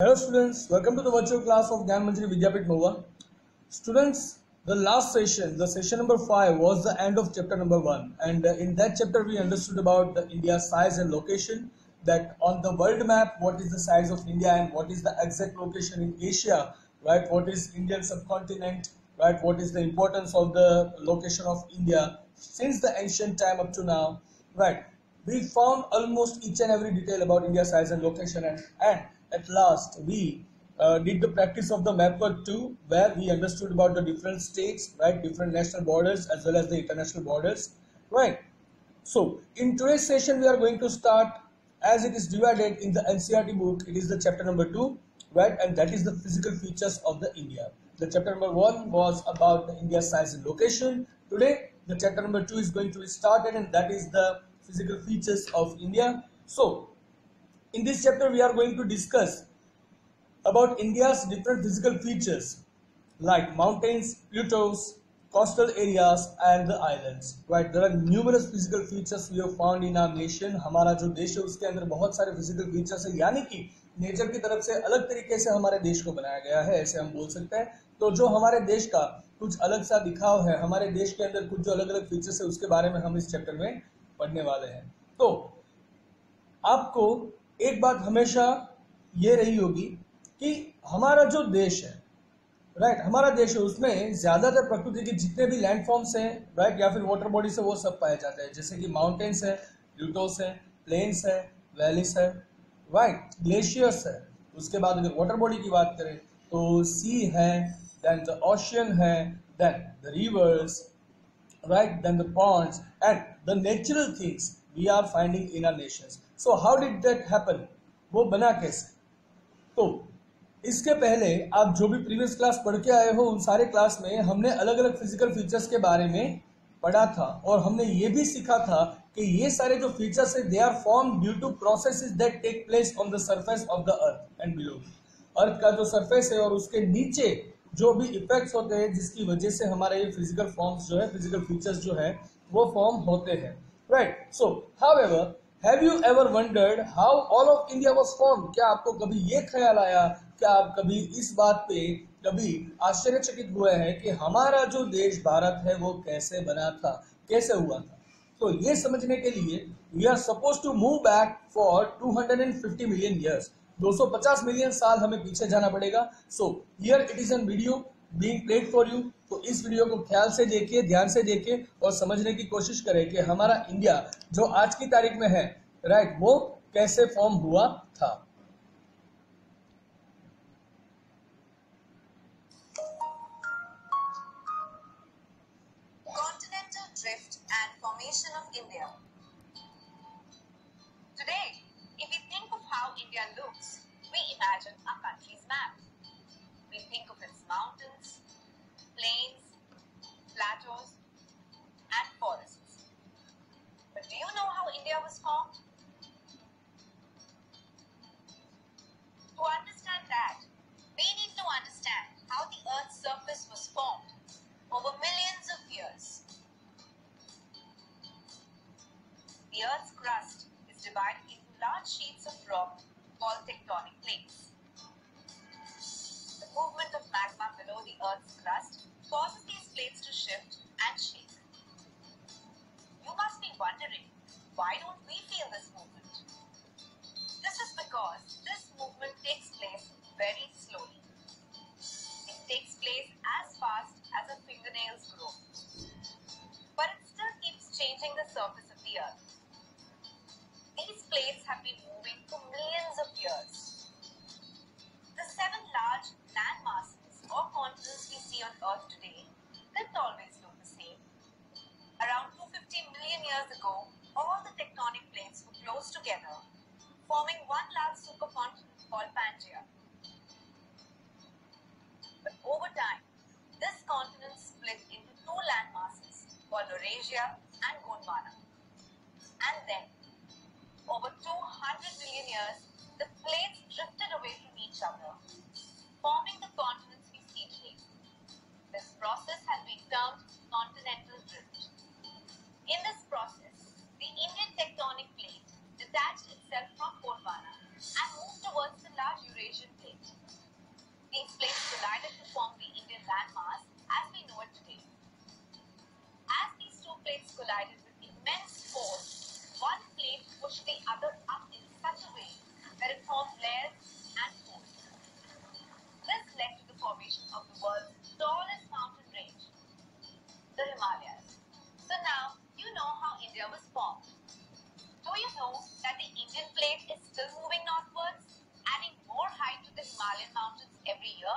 Hello students, welcome to the virtual class of Gyan Manjari Vidyapit Nova. Students, the last session, the session number 5 was the end of chapter number 1, and in that chapter we understood about the India's size and location, that on the world map what is the size of India and what is the exact location in Asia, right? What is Indian subcontinent, right? What is the importance of the location of India since the ancient time up to now, right? We found almost each and every detail about India's size and location, and at last we did the practice of the map work too, where we understood about the different states, right, different national borders as well as the international borders, right. So in today's session we are going to start, as it is divided in the NCERT book, it is the chapter number 2, right, and that is the physical features of the India. The chapter number 1 was about the India's size and location. Today the chapter number 2 is going to be started, and that is the physical features of India. So in this chapter we are going to discuss about India's different physical features like mountains, plateaus, coastal areas and the islands. Right, there are numerous physical features we have found in our nation. हमारा जो देश है उसके अंदर बहुत सारे physical features है, यानी कि नेचर की तरफ से अलग तरीके से हमारे देश को बनाया गया है, ऐसे हम बोल सकते हैं. तो जो हमारे देश का कुछ अलग सा दिखाव है, हमारे देश के अंदर कुछ जो अलग अलग फीचर्स है, उसके बारे में हम इस चैप्टर में पढ़ने वाले हैं. तो आपको एक बात हमेशा ये रही होगी कि हमारा जो देश है, राइट, हमारा देश है उसमें ज्यादातर प्रकृति के जितने भी लैंडफॉर्म्स हैं, राइट, या फिर वाटर बॉडीज है, वो सब पाए जाते हैं. जैसे कि माउंटेन्स है, प्लूटोस है, प्लेन्स है, वैलीज है, राइट, ग्लेशियर्स है. उसके बाद अगर वाटर बॉडी की बात करें तो सी है, देन द ओशियन है, then the rivers, right, then the ponds and the natural things we are finding in our nations. So how did that happen? वो बना कैसे? तो इसके पहले आप जो भी प्रीवियस क्लास पढ़ के आए हो, उन सारे क्लास में हमने अलग अलग फिजिकल फीचर्स के बारे में पढ़ा था, और हमने ये भी सीखा था कि ये सारे जो फीचर्स है they are form due to processes that take place on the surface of the earth and below. Earth का जो सरफेस है और उसके नीचे जो भी इफेक्ट्स होते हैं जिसकी वजह से हमारे ये फिजिकल फॉर्म्स जो है, फिजिकल फीचर्स जो है वो फॉर्म होते हैं, right. So however, have you ever wondered how all of India was form? क्या आपको कभी ये ख्याल आया, क्या आप कभी इस बात पे कभी आश्चर्यचकित हुए हैं कि हमारा जो देश भारत है वो कैसे बना था, कैसे हुआ था? तो ये समझने के लिए we are suppose to move back for 250 million years. 250 million साल हमें पीछे जाना पड़ेगा. So here it is an video being played for you. तो इस वीडियो को ख्याल से देखिए, ध्यान से देखिए और समझने की कोशिश करें कि हमारा इंडिया जो आज की तारीख में है, राइट, वो कैसे फॉर्म हुआ था. Continental drift and formation of India. Today, if we think of how India looks, we imagine our country's map. We think of its mountains, plains, plateaus, and forests. But do you know how India was formed? To understand that, we need to understand how the Earth's surface was formed over millions of years. The Earth's crust is divided into large sheets of rock called tectonic plates. The movement of magma below the Earth's crust causes these plates to shift and shake. You must be wondering, why don't we feel this movement? This is because this movement takes place very slowly. It takes place as fast as a fingernail's growth. But it still keeps changing the surface of the Earth. These plates have been moving for millions of years. The 7 large land masses or continents we see on Earth today didn't always look the same. Around 250 million years ago, all the tectonic plates were close together, forming one large supercontinent called Pangaea. But over time, this continent split into 2 land masses called Eurasia and Gondwana. And then, over 200 million years, the plates drifted away from each other, forming the continents we see today. This process has been termed continental drift. In this process, the Indian tectonic plate detached itself from Gondwana and moved towards the large Eurasian plate. Himalayan mountains every year?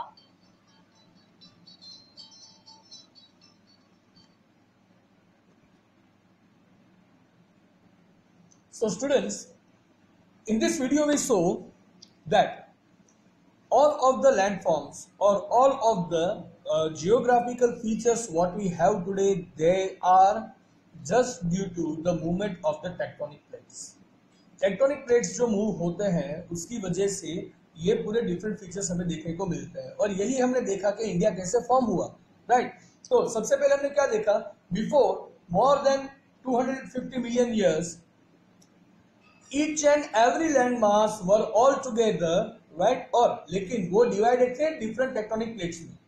So students, in this video we saw that all of the landforms or all of the geographical features what we have today, they are just due to the movement of the tectonic plates. Tectonic plates जो move होते हैं उसकी वजह से ये पूरे different features हमें देखने को मिलते हैं और यही हमने देखा कि इंडिया कैसे फॉर्म हुआ, राइट। तो सबसे पहले हमने क्या देखा, before more than 250 million years each and every land mass were all together, right. और लेकिन वो डिवाइडेड थे डिफरेंट टेक्टोनिक प्लेट्स में।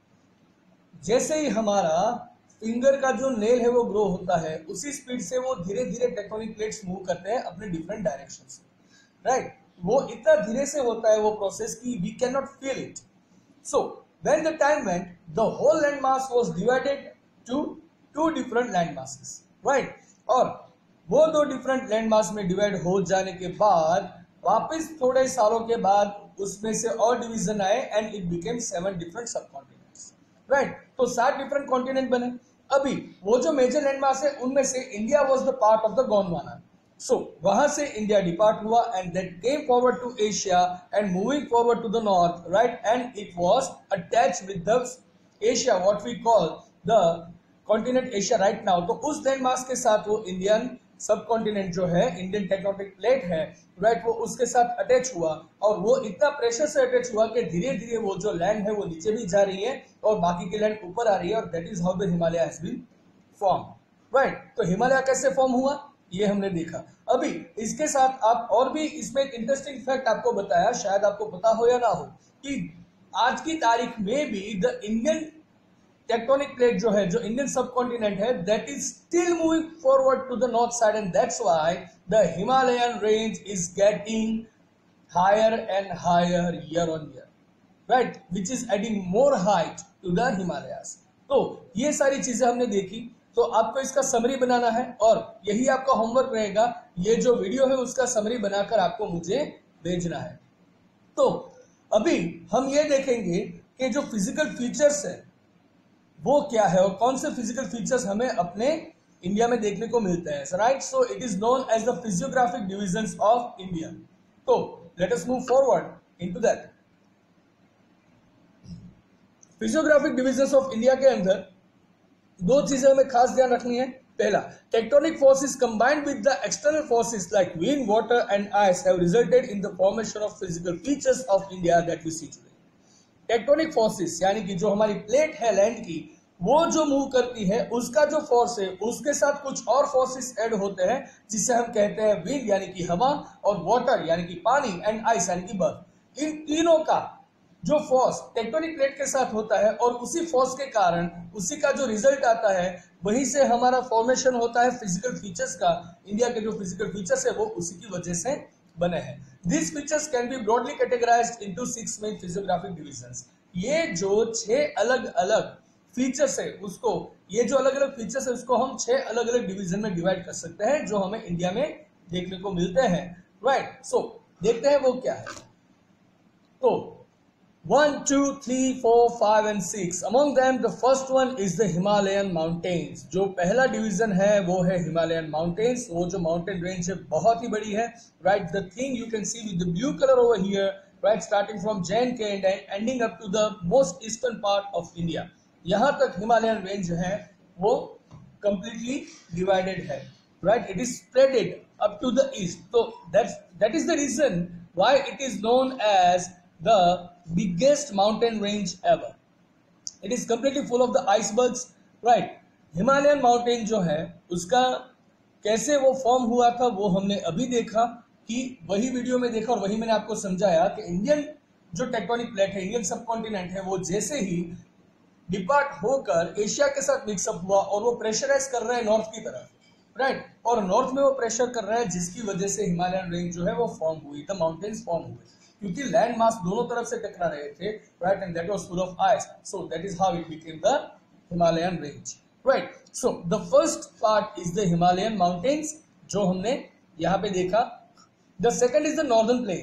जैसे ही हमारा फिंगर का जो नेल है वो ग्रो होता है, उसी स्पीड से वो धीरे धीरे टेक्टोनिक प्लेट्स मूव करते हैं अपने डिफरेंट डायरेक्शन से, राइट। वो इतना धीरे से होता है वो प्रोसेस की we can not feel it. So when the time went the whole land mass was divided to two different land masses, right. और वो दो डिफरेंट लैंड मास में डिवाइड हो जाने के बाद वापस थोड़े सालों के बाद उसमें से और डिवीजन आए and it became 7 different subcontinents, right. तो 7 डिफरेंट कॉन्टिनेंट बने। अभी वो जो मेजर लैंड मास है उनमें से India was the part of the Gondwana. So वहां से इंडिया डिपार्ट हुआ and that came forward to Asia and moving forward to the north, right. And it was attached with the Asia what we call the continent Asia right now. तो उस land mass के साथ वो Indian subcontinent जो है, Indian tectonic plate है, right, वो उसके साथ अटैच हुआ और वो इतना प्रेशर से अटैच हुआ कि धीरे धीरे वो जो लैंड है वो नीचे भी जा रही है और बाकी की लैंड ऊपर आ रही है और that is how the Himalaya has been form, right. तो हिमालय कैसे फॉर्म हुआ ये हमने देखा। अभी इसके साथ आप और भी इसमें एक इंटरेस्टिंग फैक्ट आपको बताया, शायद आपको पता हो या ना हो, कि आज की तारीख में भी द इंडियन टेक्टोनिक प्लेट जो है, जो इंडियन सब कॉन्टिनेंट है, that is still moving forward to the north side and that's why the Himalayan range is getting higher and higher year on year, right, which is adding more height to the Himalayas. तो ये सारी चीजें हमने देखी। तो आपको इसका summary बनाना है और यही आपका होमवर्क रहेगा। ये जो वीडियो है उसका समरी बनाकर आपको मुझे भेजना है। तो अभी हम ये देखेंगे कि जो फिजिकल फीचर्स है वो क्या है और कौन से फिजिकल फीचर्स हमें अपने इंडिया में देखने को मिलते हैं, right. So it is known as the physiographic divisions of India. तो let us move forward into that. Physiographic divisions of India के अंदर दो चीजें हमें खास ध्यान रखनी है। पहला, tectonic forces combined with the external forces like wind, water and ice have resulted in the formation of physical features of India that we see today. Tectonic forces यानी कि जो हमारी प्लेट है लैंड की, वो जो मूव करती है उसका जो फोर्स है उसके साथ कुछ और फोर्सेस ऐड होते हैं जिसे हम कहते हैं विंड यानी कि हवा और वाटर यानी कि पानी एंड आइस यानी कि बर्फ। इन तीनों का जो फोर्स टेक्टोनिक प्लेट के साथ होता है और उसी फोर्स के कारण उसी का जो रिजल्ट आता है वहीं से हमारा फॉर्मेशन होता है फिजिकल फीचर्स का। इंडिया के जो फिजिकल फीचर्स है वो उसी की वजह से बने हैं। These features can be broadly categorized into 6 main physiographic divisions। ये जो 6 अलग अलग फीचर्स है उसको, ये जो अलग अलग फीचर्स है उसको हम 6 अलग अलग डिवीजन में डिवाइड कर सकते हैं जो हमें इंडिया में देखने को मिलते हैं, राइट। सो देखते हैं वो क्या है। तो 1, 2, 3, 4, 5 and 6 among them the first one is the Himalayan mountains। जो पहला डिवीजन है वो है हिमालयन माउंटेन्स। वो जो माउंटेन रेंज है बहुत ही बड़ी है, right. The thing you can see with the blue colour over here, right, starting from J&K and ending up to the most eastern part of India. यहाँ तक हिमालयन रेंज है वो कंप्लीटली डिवाइडेड है, right. It is spreaded up to the east. तो that is the reason why it is known as the biggest mountain range ever। It is completely full of the icebergs, right। Himalayan mountain जो है उसका कैसे वो form हुआ था वो हमने अभी देखा, कि वही वीडियो में देखा और वही मैंने आपको समझाया कि इंडियन जो टेक्टोनिक प्लेट है, इंडियन सब कॉन्टिनेंट है, वो जैसे ही डिपार्ट होकर एशिया के साथ मिक्सअप हुआ और वो प्रेशराइज कर रहा है नॉर्थ की तरफ, राइट। और नॉर्थ में वो प्रेशर कर रहा है जिसकी वजह से हिमालयन रेंज जो है वो फॉर्म हुई, द माउंटेन्स फॉर्म हुए, क्योंकि लैंड मास दोनों तरफ से टकरा रहे थे, right, and that was full of ice. So that is how it became the Himalayan range, right. So the first part is the Himalayan mountains जो हमने यहाँ पे देखा। The second is the northern plains.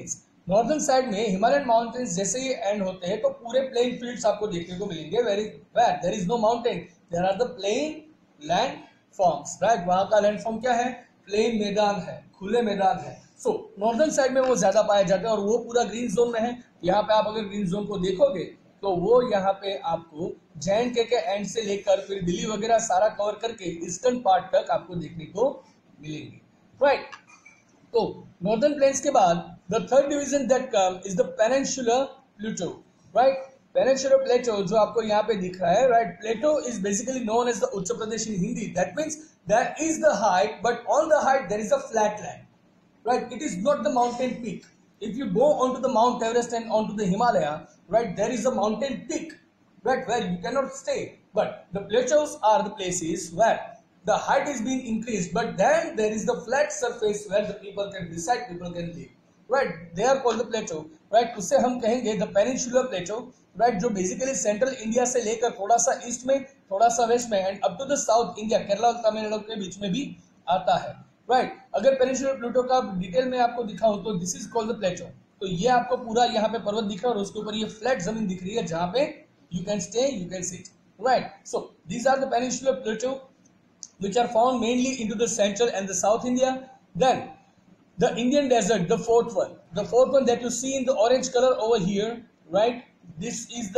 Northern side में Himalayan mountains जैसे ही and होते हैं तो पूरे प्लेन फील्ड्स आपको देखने को मिलेंगे, very where there is no mountain, there are the plain land forms, right. वहां का लैंड फॉर्म क्या है, प्लेन मैदान है, खुले मैदान है। सो नॉर्दर्न साइड में वो ज्यादा पाए जाते हैं और वो पूरा ग्रीन जोन में है। यहाँ पे आप अगर ग्रीन जोन को देखोगे तो वो यहाँ पे आपको J&K के एंड से लेकर फिर दिल्ली वगैरह सारा कवर करके ईस्टर्न पार्ट तक आपको देखने को मिलेंगे, राइट। तो नॉर्दर्न प्लेन्स के बाद the third division that come is the peninsular plateau, right. Peninsular plateau जो आपको यहाँ पे दिख रहा है, right. Plateau is basically known as the उच्च प्रदेश in Hindi, that means there is the height but on the height there is a flat land, right? It is not the mountain peak. If you go onto the Mount Everest and onto the Himalaya, right, there is a mountain peak, right, where you cannot stay. But the plateaus are the places where the height is being increased, but then there is the flat surface where the people can reside, people can live, right? They are called the plateau, right? उसे हम कहेंगे the peninsular plateau, right? जो basically central India से लेकर थोड़ा सा east में, थोड़ा सा वेस्ट में end up to the south India, Kerala और तमिलनाडु के बीच में भी आता है, राइट। अगर पेनिनसुलर प्लेटो का डिटेल में आपको दिखाऊं तो this is called the plateau. तो ये आपको पूरा यहाँ पे पर्वत दिख रहा है और उसके ऊपर ये फ्लैट जमीन दिख रही है जहां पे you can stay, you can sit, right. So these are the peninsular plateau which are found mainly into the central and the south India. Then the Indian desert, the fourth one that you see in the orange color over here, right, this is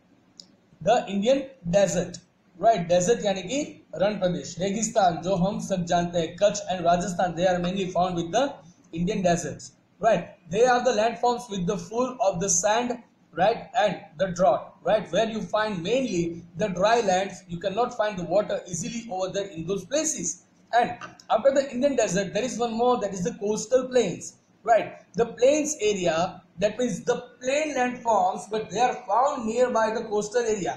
the Indian desert, right. Desert यानी कि रण प्रदेश, रेगिस्तान जो हम सब जानते हैं, Kutch and Rajasthan, they are mainly found with the Indian deserts, right. They are the landforms with the full of the sand, right, and the drought, right, where you find mainly the dry lands. You cannot find the water easily over there in those places. And after the Indian desert there is one more, that is the coastal plains, right. The plains area, that means the plain landforms, but they are found nearby the coastal area.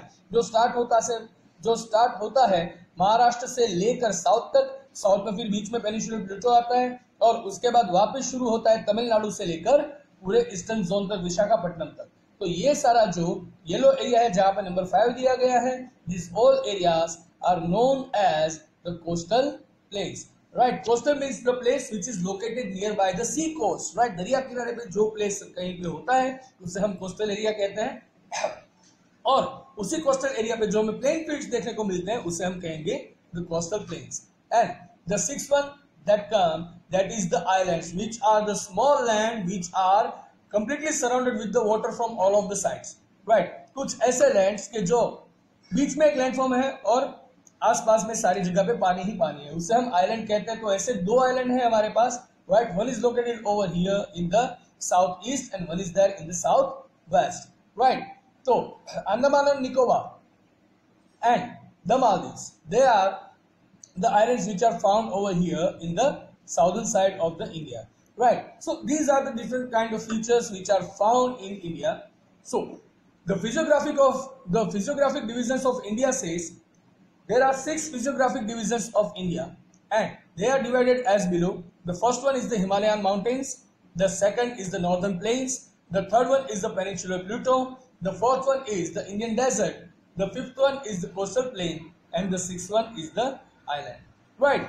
जो start होता है महाराष्ट्र से लेकर south तक, south में फिर बीच में peninsular प्लेटो आता है और उसके बाद वापस शुरू होता है तमिलनाडु से लेकर पूरे ईस्टर्न जोन तक, विशाखापट्टनम तक। तो ये सारा जो येलो एरिया है जहां पर नंबर 5 दिया गया है, this all areas are known as the coastal plains, right. Coastal means the place which is located near by the sea coast, right. दरिया किनारे पे जो प्लेस कहीं पे होता है उसे हम कोस्टल एरिया कहते हैं और उसी कोस्टल एरिया पे जो हमें प्लेन फील्ड्स देखने को मिलते हैं उसे हम कहेंगे the coastal plains. And the sixth one that is the islands, which are the small land which are completely surrounded with the water from all of the sides, right। कुछ ऐसे lands के जो बीच में एक लैंडफॉर्म है और आसपास में सारी जगह पे पानी ही पानी है, उसे हम आइलैंड कहते हैं। तो ऐसे दो आइलैंड है हमारे पास, right. One is located over here in the south east and one is there in the south west, right. तो Andaman and Nicobar and the Maldives, they are the islands which are found over here in the southern side of the India, right। So these are the different kind of features which are found in India. So the physiographic divisions of India says there are 6 physiographic divisions of India and they are divided as below. The first one is the Himalayan mountains, the second is the northern plains, the third one is the peninsular plateau, the fourth one is the Indian desert, the fifth one is the coastal plain and the sixth one is the island, right।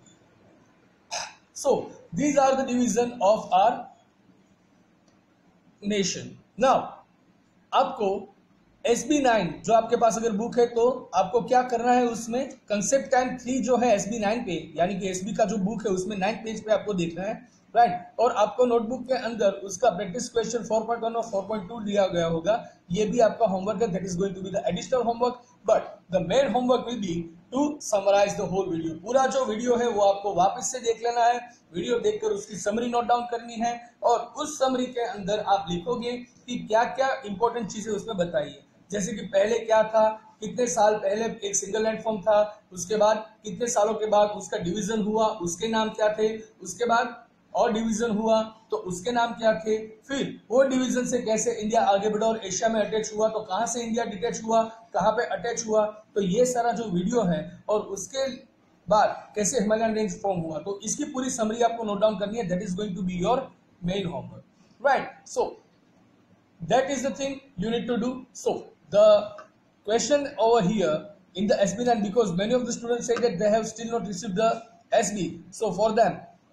So these are the division of our nation. Now आपको SB9 जो आपके पास अगर book है तो आपको क्या करना है, उसमें कंसेप्ट टाइम 3 जो है SB9 पे, यानी कि SB का जो बुक है उसमें 9 पेज पे आपको देखना है, राइट। और आपको नोटबुक के अंदर उसका प्रैक्टिस क्वेश्चन 4.1 और 4.2 दिया गया होगा, ये भी आपका होमवर्क है, that is going to be the additional homework, but the main homework will be to summarise the whole video. पूरा जो वीडियो है वो आपको वापस से देख लेना है, वीडियो देखकर उसकी समरी नोट डाउन करनी है और उस समरी के अंदर आप लिखोगे कि क्या क्या इंपॉर्टेंट चीजें उसमें बताई है, जैसे कि पहले क्या था, कितने साल पहले एक सिंगल लैंडफॉर्म था, उसके बाद कितने सालों के बाद उसका डिवीजन हुआ, उसके नाम क्या थे, उसके बाद और डिवीजन हुआ तो उसके नाम क्या थे, फिर वो डिवीजन से कैसे इंडिया आगे बढ़ा और एशिया में अटैच हुआ, तो कहां से इंडिया डिटैच हुआ, कहां पे अटैच हुआ, तो ये सारा जो वीडियो है और उसके बाद कैसे हिमालयन रेंज फॉर्म हुआ, तो इसकी पूरी समरी आपको नोट डाउन करनी है, that is going to be your main homework, right. So that is the thing you need to do. So the question over here in the SB9, because many of the students say that they have still not received the SB, so for them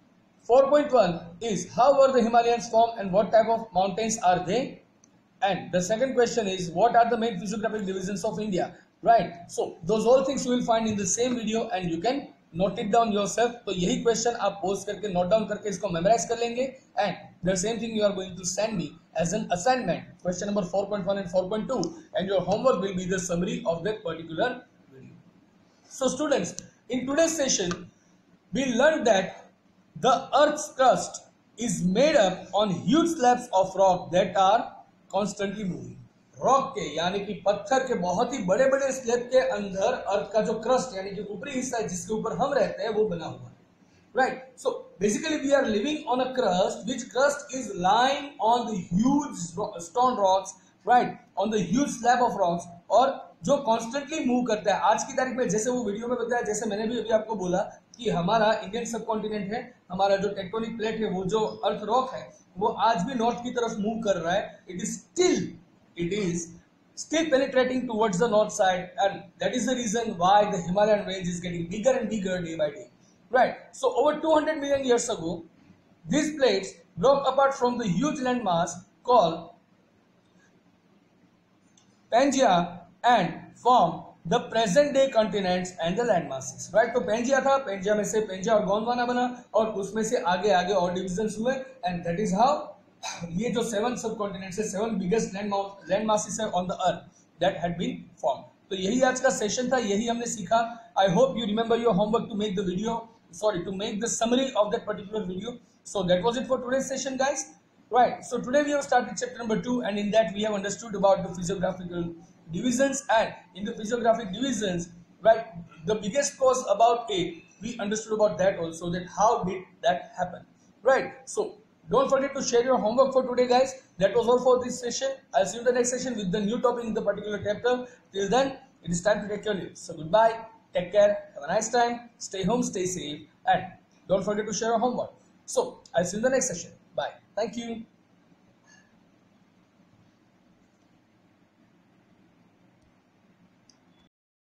4.1 is how were the Himalayas formed and what type of mountains are they? And the second question is what are the main physiographic divisions of India? Right. So those all things you will find in the same video and you can note it down yourself. तो यही question आप post करके note down करके इसको memorize कर लेंगे and the same thing you are going to send me as an assignment question number 4.1 and 4.2 and your homework will be the summary of that particular video. So students, in today's session we learned that the Earth's crust is made up on huge slabs of rock that are constantly moving. Rock के यानी कि पत्थर के बहुत ही बड़े बड़े slab के अंदर अर्थ का जो क्रस्ट यानी कि ऊपरी हिस्सा है जिसके ऊपर हम रहते हैं वो बना हुआ है. Right. So basically we are living on a crust which crust is lying on the huge stone rocks, right, on the huge slab of rocks और जो कॉन्स्टेंटली मूव करता है. आज की तारीख में जैसे वो वीडियो में बताया, जैसे मैंने भी अभी आपको बोला कि हमारा इंडियन सब कॉन्टिनेंट है, हमारा जो टेक्टोनिक प्लेट है वो जो अर्थ रॉक है वो आज भी नॉर्थ की तरफ मूव कर रहा है. It is still penetrating towards the north side and that is the reason why the Himalayan range is getting bigger and bigger day by day. Right. So over 200 million years ago these plates broke apart from the huge landmass called Pangaea and formed the present day continents and the land masses. Right. तो Pangaea था, Pangaea में से Pangaea और Gondwana बना और उसमें से आगे आगे और डिविजन्स हुए and that is how ये जो 7 सब कॉन्टिनेंट्स है, 7 बिगेस्ट लैंड मासेस है on the earth that had been form. तो यही आज का सेशन था, यही हमने सीखा. I hope you remember your homework to make the video, sorry, to make the summary of that particular video. So that was it for today's session, guys. Right. So today we have started chapter number 2 and in that we have understood about the physiographical divisions and in the physiographic divisions, right, the biggest cause about it, we understood about that also, that how did that happen. Right. So don't forget to share your homework for today, guys. That was all for this session. I'll see you in the next session with the new topic in the particular chapter. Till then, it is time to take your leave. So goodbye, take care, have a nice time, stay home, stay safe, and don't forget to share your homework. So I'll see you in the next session. Bye. Thank you.